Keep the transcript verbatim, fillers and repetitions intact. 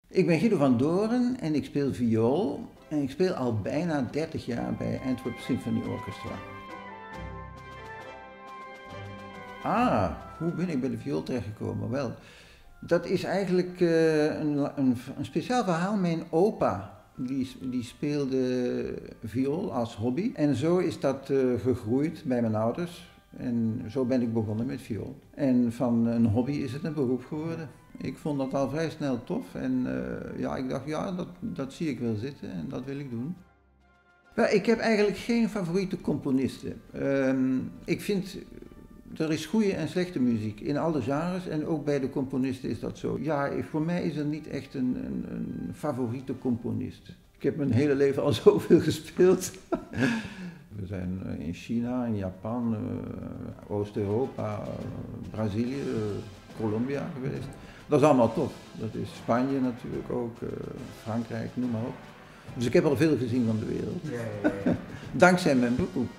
Ik ben Guido van Doorn en ik speel viool en ik speel al bijna dertig jaar bij Antwerp Symphony Orchestra. Ah, hoe ben ik bij de viool terechtgekomen? Wel, dat is eigenlijk uh, een, een, een speciaal verhaal. Mijn opa die, die speelde viool als hobby en zo is dat uh, gegroeid bij mijn ouders. En zo ben ik begonnen met viool. En van een hobby is het een beroep geworden. Ik vond dat al vrij snel tof en uh, ja, ik dacht, ja, dat, dat zie ik wel zitten en dat wil ik doen. Maar ik heb eigenlijk geen favoriete componisten. Uh, ik vind, er is goede en slechte muziek in alle genres en ook bij de componisten is dat zo. Ja, voor mij is er niet echt een, een, een favoriete componist. Ik heb mijn hele leven al zoveel gespeeld. We zijn in China, in Japan, uh, Oost-Europa, uh, Brazilië, uh, Colombia geweest. Dat is allemaal tof. Dat is Spanje natuurlijk ook, uh, Frankrijk, noem maar op. Dus ik heb al veel gezien van de wereld. Ja, ja, ja. Dankzij mijn beroep.